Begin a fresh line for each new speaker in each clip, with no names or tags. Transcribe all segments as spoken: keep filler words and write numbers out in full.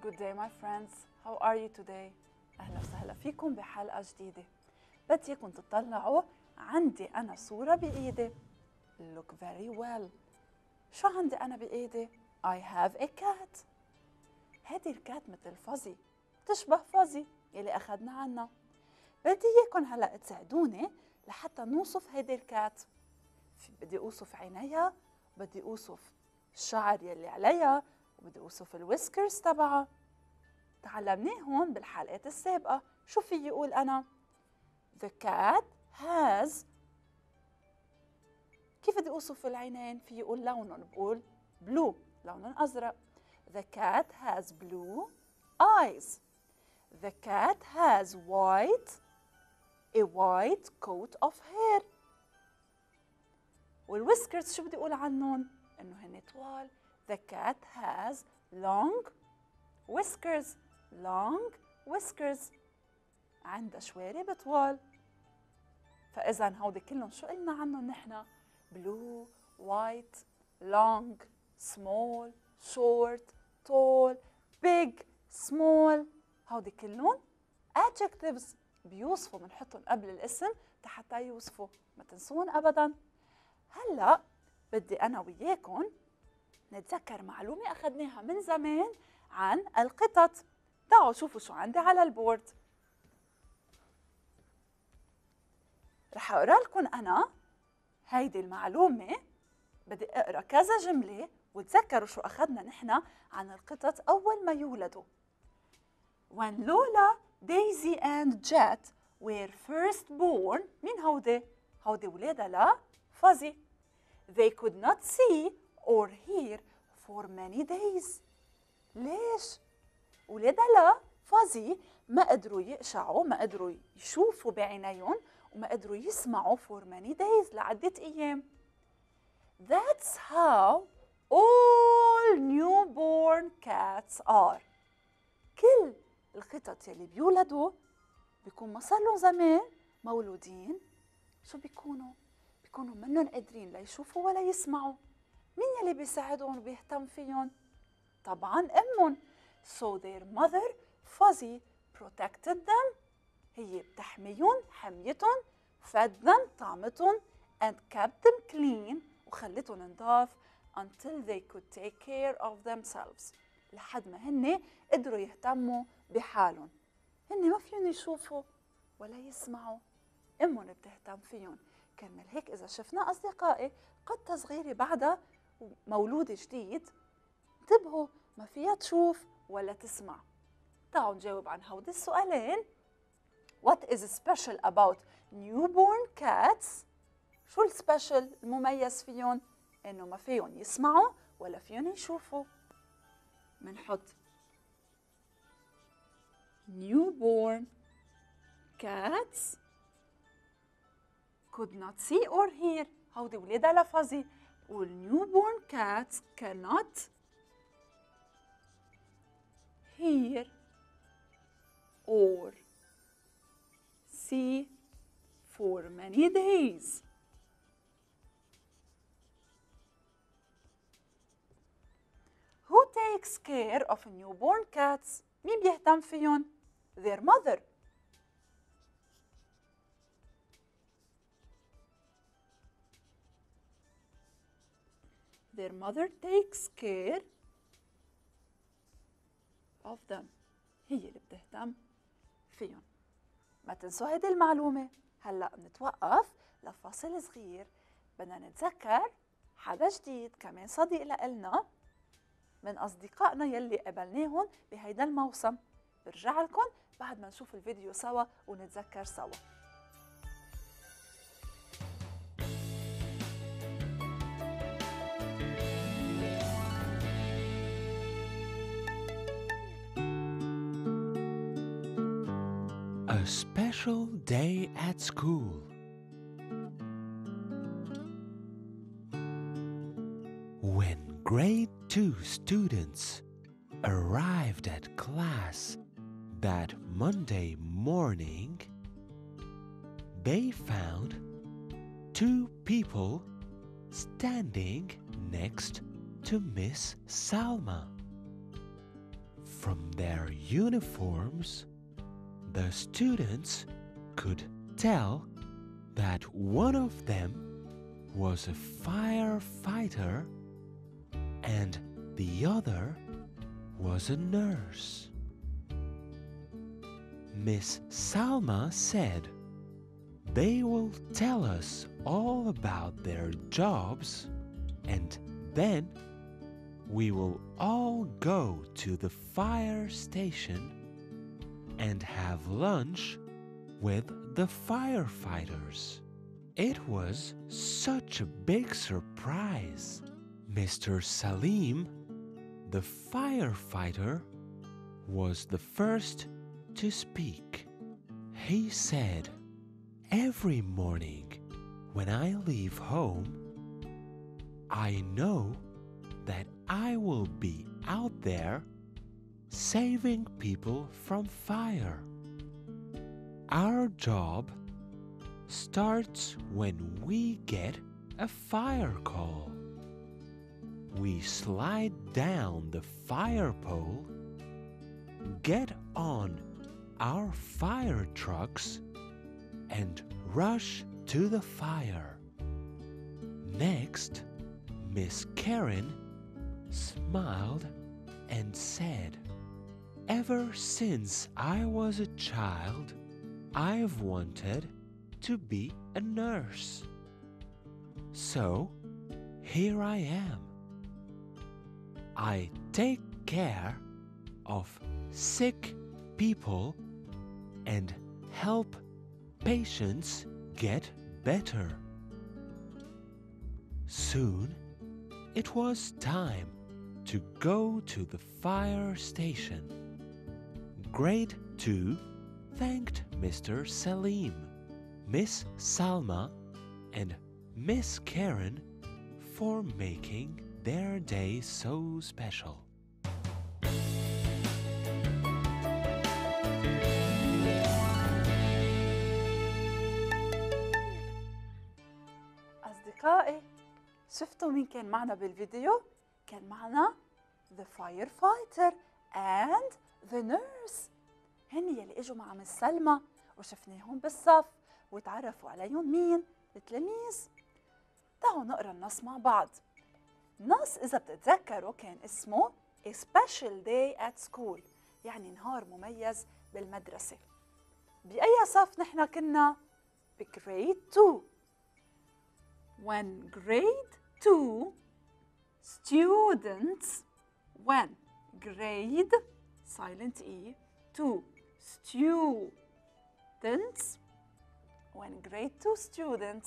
Good day my friends. How are you today? أهلا وسهلا فيكم بحلقة جديدة. بديكم تطلعوا عندي أنا صورة بإيدي. Look very well. شو عندي أنا بإيدي؟ I have a cat. هذه الكات مثل فازي، تشبه فازي يلي أخذنا عنها. بدي إياكم هلأ تساعدوني لحتى نوصف هذه الكات. بدي أوصف عينيها، بدي أوصف الشعر يلي عليها، وبدي أوصف الويسكرز تبعها. تعلمناهم بالحلقات السابقة. شو في يقول أنا؟ The cat has. كيف بدي أوصف العينين؟ في يقول لونهم، بقول blue، لون أزرق. The cat has blue eyes. The cat has white, a white coat of hair. والويسكرز شو بدي أقول عنهم؟ إنه هن طوال. The cat has long whiskers. long whiskers. عندها شوارب طوال. فإذا هودي كلهم شو قلنا عنهم نحن؟ blue, white, long, small, short, tall, big, small. هودي كلهم adjectives بيوصفوا، بنحطهم قبل الاسم حتى يوصفوا، ما تنسون أبداً. هلأ بدي أنا وياكم نتذكر معلومة أخذناها من زمان عن القطط. تعالوا شوفوا شو عندي على البورد. رح أقرأ لكم أنا هيدي المعلومة. بدي أقرأ كذا جملة وتذكروا شو أخذنا نحن عن القطط أول ما يولدوا. When Lola, Daisy and Jet were first born. مين هودي؟ هودي ولادها لا فازي. They could not see or hear for many days. ليش؟ ولادها لا فازي ما قدروا يقشعوا، ما قدروا يشوفوا بعينيهم، وما قدروا يسمعوا for many days لعدة أيام. That's how all newborn cats are. كل القطط يلي بيولدوا بيكون ما صار لهم زمان مولودين، شو بيكونوا؟ بيكونوا منهم قادرين لا يشوفوا ولا يسمعوا. مين يلي بيساعدهم وبيهتم فيهم؟ طبعاً أمهم. So their mother Fuzzy protected them. هي بتحميهم، حميتهم، fed them، طعمتهم، and kept them clean، وخلتهم نضاف until they could take care of themselves. لحد ما هن قدروا يهتموا بحالهم. هن ما فيهم يشوفوا ولا يسمعوا، أمهم بتهتم فيهم. كرمال هيك إذا شفنا أصدقائي قطة صغيرة بعدها مولود جديد، انتبهوا ما فيها تشوف ولا تسمع. تعالوا نجاوب عن هودي السؤالين. What is special about newborn cats؟ شو السبيشل المميز فيهم؟ إنه ما فيهم يسمعوا ولا فيهم يشوفوا. منحط newborn cats could not see or hear. هودي ولادها لفظي. وال newborn cats cannot hear or see for many days. Who takes care of newborn cats؟ مين بيهتم فيهم؟ Their mother. Their mother takes care of them. هي اللي بتهتم فيهم. ما تنسوا هيدي المعلومة. هلأ بنتوقف لفاصل صغير، بدنا نتذكر حدا جديد كمان صديق لإلنا من أصدقائنا يلي قابلناهم بهيدا الموسم. برجع لكم بعد ما نشوف الفيديو سوا ونتذكر سوا.
A special day at school. When grade two students arrived at class that Monday morning, they found two people standing next to Miss Salma. From their uniforms, the students could tell that one of them was a firefighter and the other was a nurse. Miss Salma said they will tell us all about their jobs and then we will all go to the fire station and have lunch with the firefighters. It was such a big surprise. Mister Salim, the firefighter, was the first to speak. He said, "Every morning when I leave home, I know that I will be out there saving people from fire. Our job starts when we get a fire call. We slide down the fire pole, get on our fire trucks, and rush to the fire." Next, Miss Karen smiled and said, "Ever since I was a child, I've wanted to be a nurse. So here I am. I take care of sick people and help patients get better." Soon, it was time to go to the fire station. Grade two thanked Mister Salim, Miss Salma, and Miss Karen for making their day so special.
أصدقائي، شفتوا مين كان معنا بالفيديو؟ كان معنا the firefighter and the nurse. هن يلي اجوا مع مس سلمى وشفناهم بالصف وتعرفوا عليهم مين؟ التلاميذ. تعالوا نقرا النص مع بعض. النص إذا بتتذكروا كان اسمه A special day at school، يعني نهار مميز بالمدرسة. بأي صف نحن كنا؟ بgrade two. When grade two students when grade silent E two students when grade two students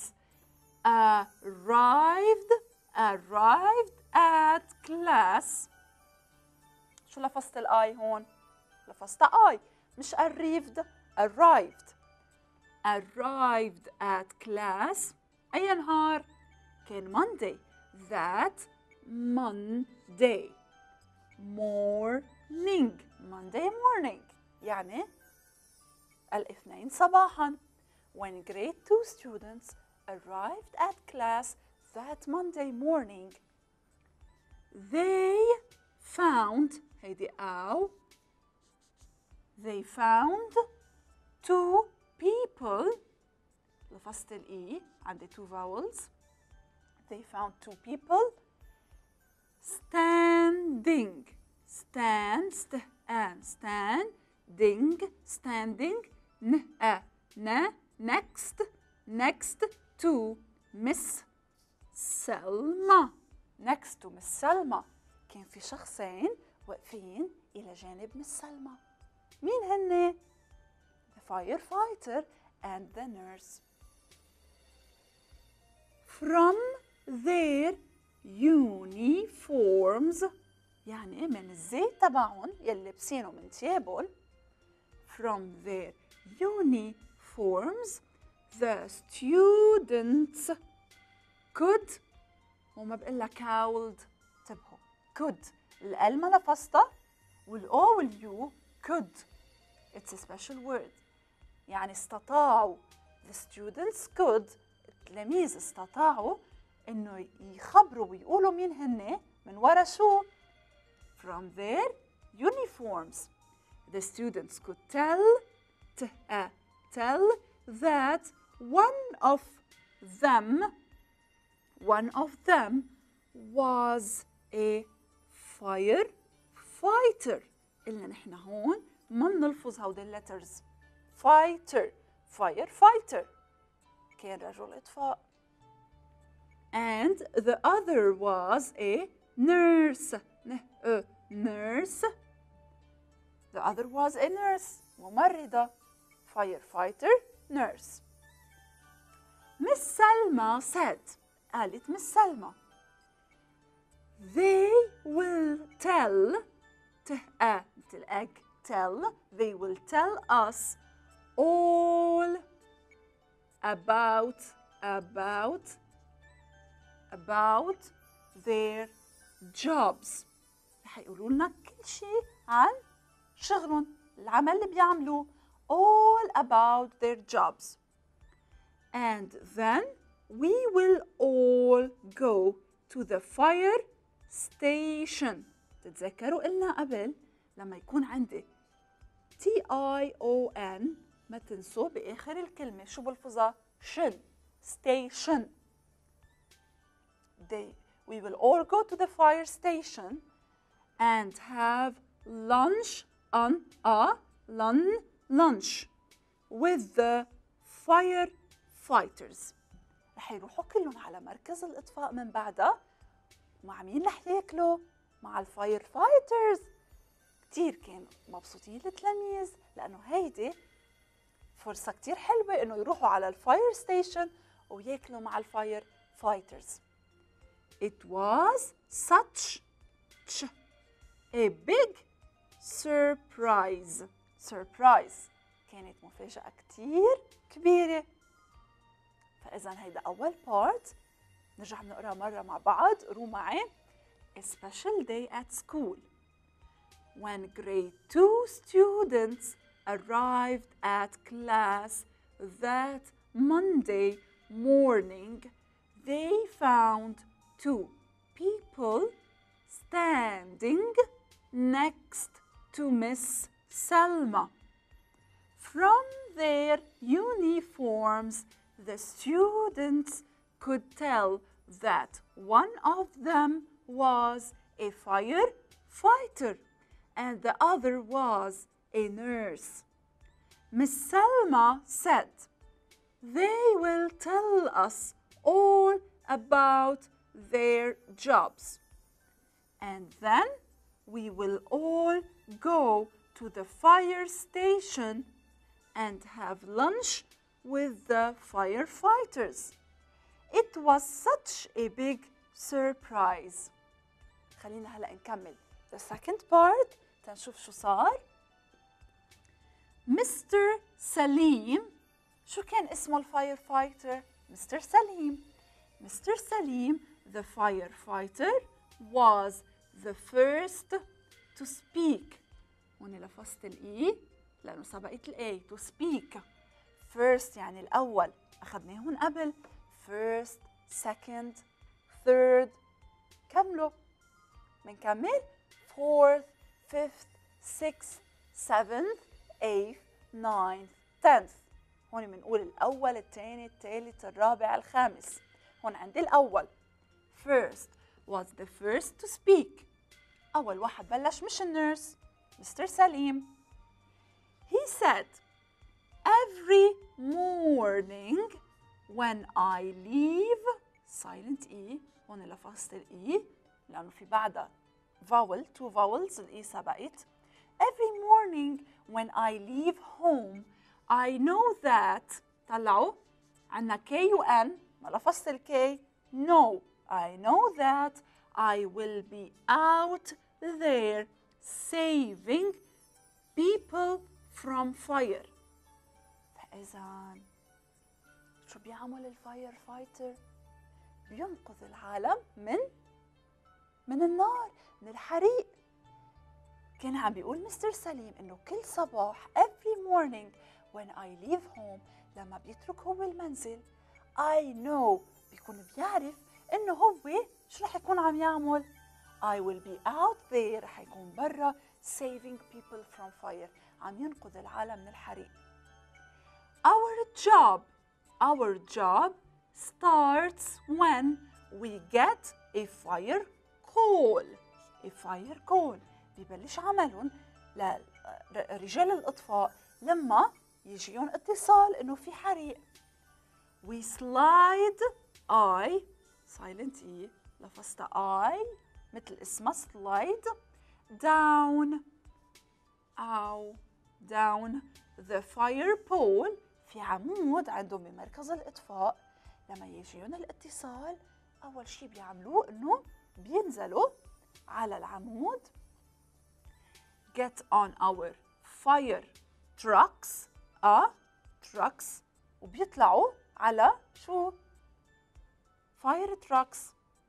arrived arrived at class. شو لفظت الآي هون؟ لفظت آي مش arrived arrived arrived at class. أي نهار؟ كان Monday. That Monday morning Monday morning يعني الاثنين صباحاً. When grade two students arrived at class that Monday morning, they found هيدي أو they found two people. لفظت الإي عندي two vowels. They found two people standing stand st and standing standing n a n next next to Miss Salma. next to Miss Salma كان في شخصين واقفين إلى جانب مس سلمى. مين هن؟ The firefighter and the nurse. From their uniforms يعني من الزي تبعهم يلي لابسينه من تيابل. From their uniforms the students could وما بقول لك could. انتبهوا could الال ما لفظتها والاو واليو could. It's a special word يعني استطاعوا. The students could التلاميذ استطاعوا إنه يخبروا ويقولوا مين هن من ورا شو؟ From their uniforms. The students could tell, t- uh, tell that one of them, one of them was a firefighter. قلنا نحن هون ما بنلفظ هودي الليترز. fighter, firefighter. كان رجل إطفاء. And the other was a nurse. a nurse. The other was a nurse. ممرضة. Firefighter, nurse. Miss Salma said, قالت Miss Salma, they will tell, uh, مثل egg, tell, they will tell us all about, about, about their jobs. رح يقولوا لنا كل شيء عن شغلهم، العمل اللي بيعملوه. all about their jobs. And then we will all go to the fire station. تتذكروا قلنا قبل لما يكون عندي T I O N ما تنسوا بآخر الكلمة شو بلفظها؟ شن. station. They, we will all go to the fire station and have lunch on a lunch lunch with the firefighters. رح يروحوا كلهم على مركز الإطفاء من بعدها. مع مين رح ياكلوا؟ مع الفاير فايترز. كتير كانوا مبسوطين التلاميذ لأنه هيدي فرصة كتير حلوة إنه يروحوا على الفاير ستيشن وياكلوا مع الفاير فايترز. It was such a big surprise. surprise. كانت مفاجأة كتير كبيرة. فإذا هيدا أول part. نرجع نقرأ مرة مع بعض. قروا معي. A special day at school. When grade two students arrived at class that Monday morning, they found two people standing next to Miss Salma. From their uniforms, the students could tell that one of them was a firefighter and the other was a nurse. Miss Salma said, they will tell us all about their jobs. And then we will all go to the fire station and have lunch with the firefighters. It was such a big surprise. خلينا هلأ نكمل the second part تنشوف شو صار. مستر سليم، شو كان اسمه الفايرفايتر؟ مستر سليم. مستر سليم the firefighter was the first to speak. هون لفظت الإي لأنه سبقت الأي. to speak. first يعني الأول، أخذناهن قبل. first, second, third. كملوا. بنكمل fourth, fifth, sixth, seventh, eighth, ninth, tenth. هون بنقول الأول، الثاني، الثالث، الرابع، الخامس. هون عندي الأول. first was the first to speak. أول واحد بلش مش النيرس، مستر سليم. He said, every morning when I leave, silent E. هون لفظت الإي لأنه في بعدها vowel, two vowels، الإي سبقت. Every morning when I leave home, I know that. طلعوا عنا K U N، ما لفظت الكي. No, I know that I will be out there saving people from fire. فإذا شو بيعمل الفاير فايتر؟ بينقذ العالم من من النار، من الحريق. كان عم بيقول مستر سليم إنه كل صباح every morning when I leave home، لما بيترك هو المنزل I know، بيكون بيعرف إنه هو شو رح يكون عم يعمل. I will be out there، رح يكون برا saving people from fire. عم ينقذ العالم من الحريق. Our job, our job starts when we get a fire call. A fire call. ببلش عملهم لرجال الإطفاء لما يجيهم اتصال إنه في حريق. We slide I silent E لفظتها I مثل اسمها slide down أو down the fire pole في عمود عندهم بمركز الإطفاء. لما يجيهم الاتصال أول شيء بيعملوه إنه بينزلوا على العمود get on our fire trucks آه trucks وبيطلعوا على شو fire trucks.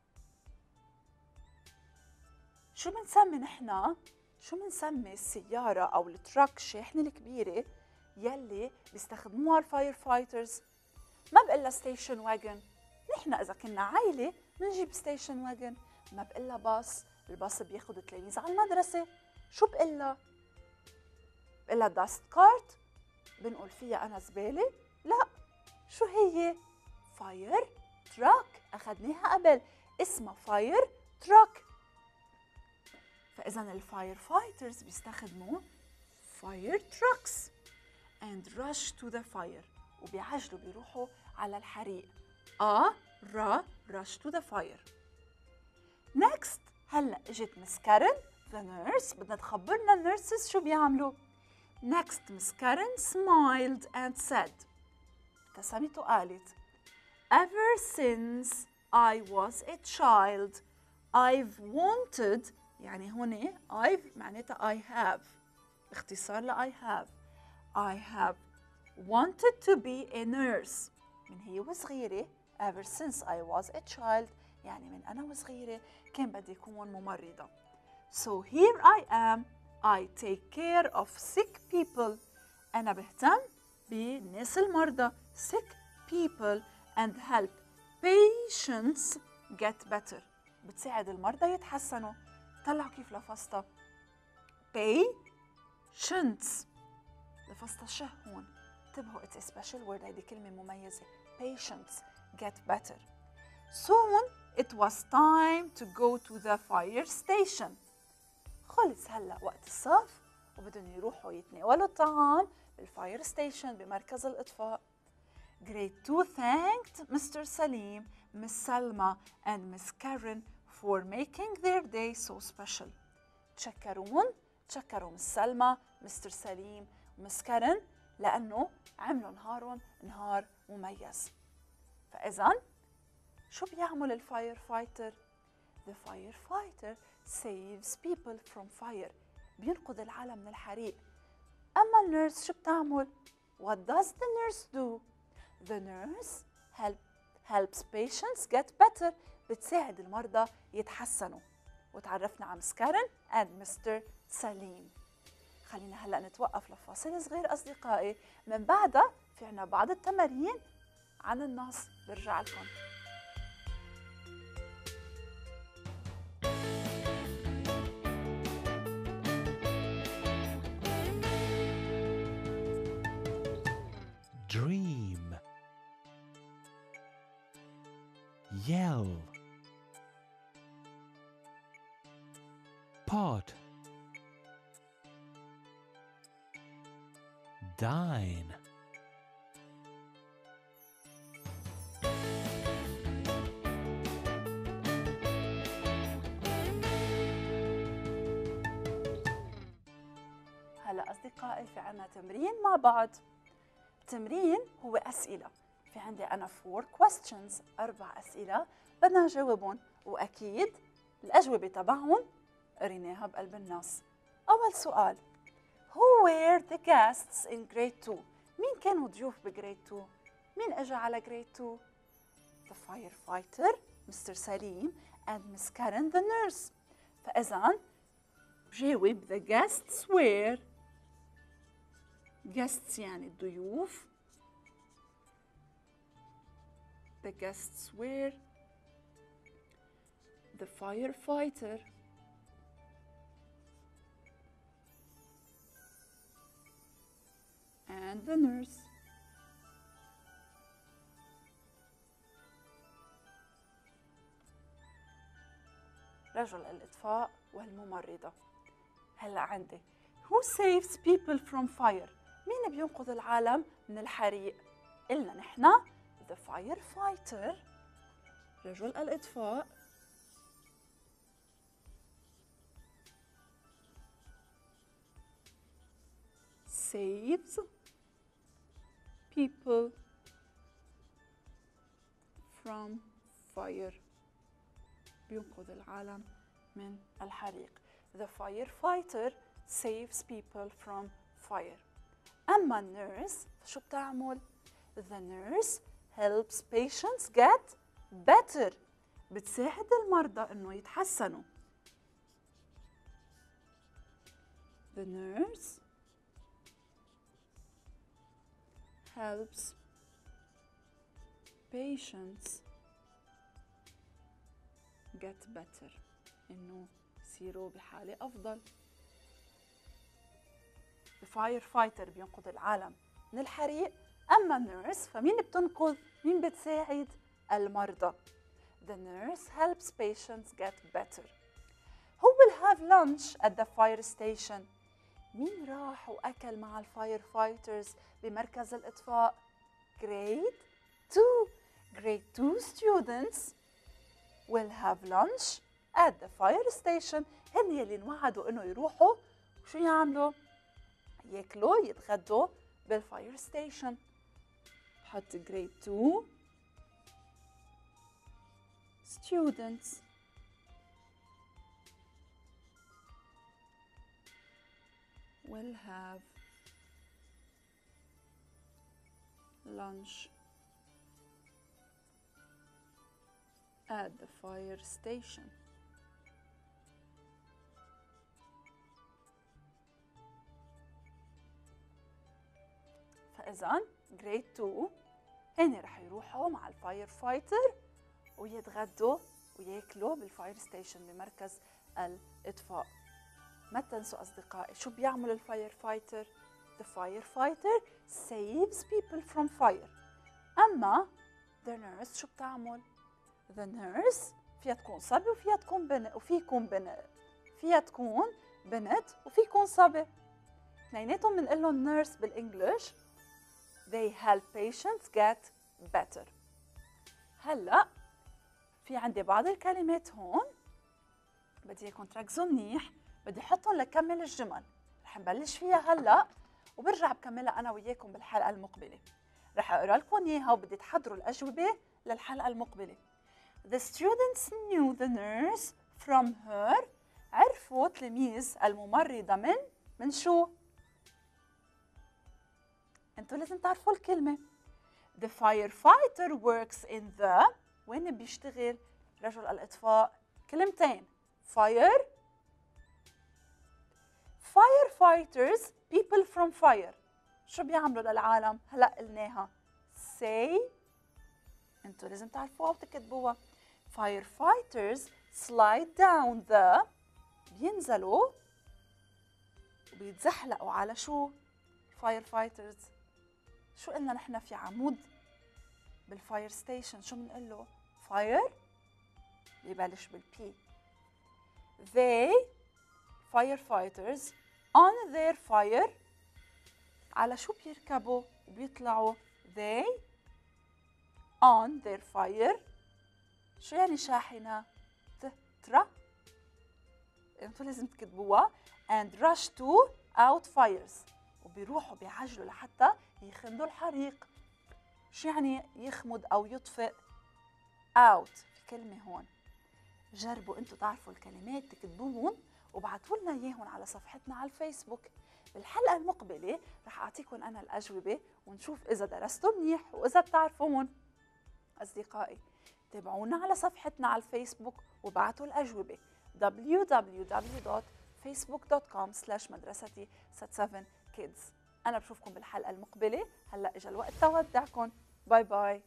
شو بنسمي نحن شو بنسمي السيارة أو التراك الشاحنة الكبيرة يلي بيستخدموها الفاير فايترز؟ ما بقلها ستيشن واجن. نحن إذا كنا عائلة بنجيب ستيشن واجن. ما بقلها باص، الباص بياخد التلاميذ على المدرسة. شو بقلها؟ بقلها داست كارت، بنقول فيها أنا زبالة؟ لا، شو هي؟ فاير تراك، أخذناها قبل، اسمها فاير تراك. فإذا الفاير فايترز بيستخدموا فاير تراكس and rush to the fire وبيعجلوا بيروحوا على الحريق. آ را rush to the fire. next هلا اجت مس كارن the nurse بدنا تخبرنا النيرسز شو بيعملوا. next مس كارن smiled and said ابتسمت وقالت ever since I was a child I've wanted يعني هون I've معناتها I have اختصار ل I have I have wanted to be a nurse من هي وصغيرة. ever since I was a child يعني من أنا وصغيرة كان بدي أكون ممرضة. so here I am I take care of sick people أنا بهتم بالناس المرضى sick people and help patients get better بتساعد المرضى يتحسنوا. طلعوا كيف لفظتها patients لفظتها شه هون. انتبهوا it's a special word هيدي كلمة مميزة patients get better. soon it was time to go to the fire station. خلص هلا وقت الصف وبدهم يروحوا يتناولوا الطعام بالفاير ستيشن بمركز الإطفاء. grade two thanked Mister Salim, Miss Salma and Miss Karen for making their day so special. تشكرون تشكروا مس سلمى مستر سليم ومس كارن لأنه عملوا نهارهم نهار مميز. فإذا شو بيعمل الفاير فايتر؟ The firefighter saves people from fire بينقذ العالم من الحريق. أما النيرس شو بتعمل؟ What does the nurse do? The nurse help, helps patients get better بتساعد المرضى يتحسنوا. وتعرفنا على مس كارن and مستر سليم. خلينا هلا نتوقف لفاصل صغير أصدقائي، من بعدها في عنا بعض التمارين عن النص برجع لكم.
Dream. Yell. Pot. Dine.
هلا أصدقائي في عنا تمرين مع بعض. التمرين هو أسئلة، في عندي أنا four questions أربع أسئلة بدنا نجاوبهم، وأكيد الأجوبة تبعهم قريناها بقلب النص. أول سؤال Who were the guests in grade two؟ مين كانوا ضيوف بجريد two؟ مين أجا على جريد two؟ The firefighter مستر سليم and Miss Karen the nurse. فإذا بجاوب the guests were guests يعني الضيوف. The guests were the firefighter and the nurse. رجل الإطفاء والممرضة. هلا عندي who saves people from fire؟ مين بينقذ العالم من الحريق؟ قلنا نحن the firefighter رجل الإطفاء saves people from fire بينقذ العالم من الحريق. The firefighter saves people from fire. أما النيرس شو بتعمل؟ The nurse helps patients get better. بتساعد المرضى إنه يتحسنوا. The nurse helps patients get better. إنه يصيروا بحالة أفضل. The firefighter بينقذ العالم من الحريق. أما النيرس فمين بتنقذ؟ مين بتساعد؟ المرضى. The nurse helps patients get better. Who will have lunch at the fire station؟ مين راح وأكل مع الفاير فايترز بمركز الإطفاء؟ Grade two. Grade two students will have lunch at the fire station. هن يلي انوعدوا إنه يروحوا شو يعملوا؟ ياكلوا يتغدوا بالفاير ستيشن. حط grade two students will have lunch at the fire station. فإذا grade two هن رح يروحوا مع الفاير فايتر ويتغدوا وياكلوا بالفاير ستيشن بمركز الإطفاء. ما تنسوا أصدقائي شو بيعمل الفاير فايتر؟ The firefighter saves people from fire. أما the nurse شو بتعمل؟ The nurse فيها تكون صبي وفيها تكون بنت وفيكون بنت فيها تكون بنت وفيكون صبي. اثنيناتهم بنقول لهم nurse بالإنجليش. They help patients get better. هلا في عندي بعض الكلمات هون بدي اياكم تركزوا منيح. بدي احطهم لكمل الجمل. رح نبلش فيها هلا وبرجع بكملها انا وياكم بالحلقه المقبله. رح اقرا لكم اياها وبدي تحضروا الاجوبه للحلقه المقبله. The students knew the nurse from her. عرفوا تلاميذ الممرضه من من شو؟ انتوا لازم تعرفوا الكلمه. The firefighter works in the. وين بيشتغل رجل الإطفاء؟ كلمتين. Fire. Firefighters people from fire. شو بيعملوا للعالم؟ هلا قلناها. Say. انتوا لازم تعرفوها وتكتبوها. Firefighters slide down the. بينزلوا وبيتزحلقوا على شو؟ Firefighters. شو قلنا نحن في عمود بالفاير ستيشن شو بنقول له؟ فاير ببلش بالبي. They firefighters on their fire. على شو بيركبوا وبيطلعوا؟ They on their fire. شو يعني شاحنة؟ ترا. انتوا لازم تكتبوها. And rush to out fires. وبيروحوا بيعجلوا لحتى يخمدوا الحريق. شو يعني يخمد أو يطفئ؟ out. في كلمة هون. جربوا أنتوا تعرفوا الكلمات تكتبوهم وابعتوا لنا إياهم على صفحتنا على الفيسبوك. بالحلقة المقبلة رح أعطيكم أنا الأجوبة ونشوف إذا درستوا منيح وإذا بتعرفوهم. أصدقائي تابعونا على صفحتنا على الفيسبوك وابعتوا الأجوبة دبليو دبليو دبليو دوت فيسبوك دوت كوم سلاش مدرستي ست سفن كيدز. أنا بشوفكم بالحلقة المقبلة. هلأ إجا الوقت تودعكم. باي باي.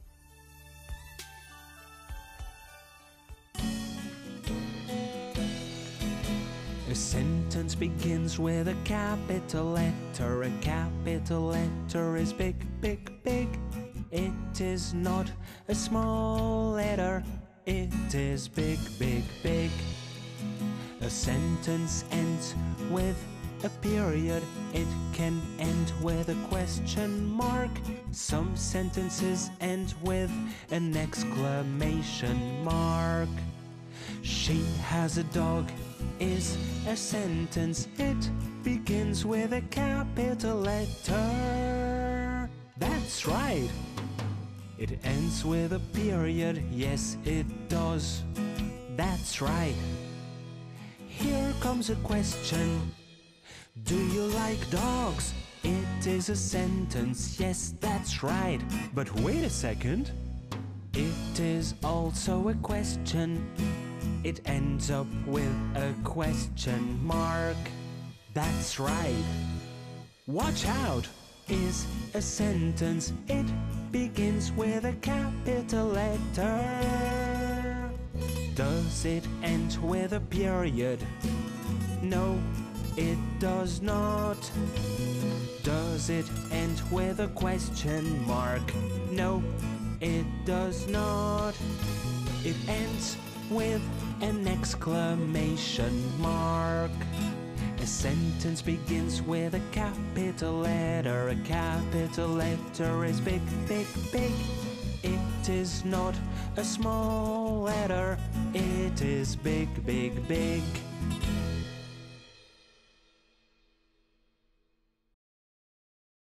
A sentence begins with a capital letter. A capital letter is big, big, big. It is not a small letter. It is big, big, big. A sentence ends with a period. It can end with a question mark. Some sentences end with an exclamation mark. She has a dog is a sentence. It begins with a capital letter. That's right. It ends with a period. Yes, it does. That's right. Here comes a question. Do you like dogs? It is a sentence. Yes, that's right. But wait a second. It is also a question. It ends up with a question mark. That's right. Watch out is a sentence. It begins with a capital letter. Does it end with a period? No, it does not. Does it end with a question mark? No, it does not. It ends with an exclamation mark. A sentence begins with a capital letter. A capital letter is big, big, big. It is not a small letter. It is big, big, big.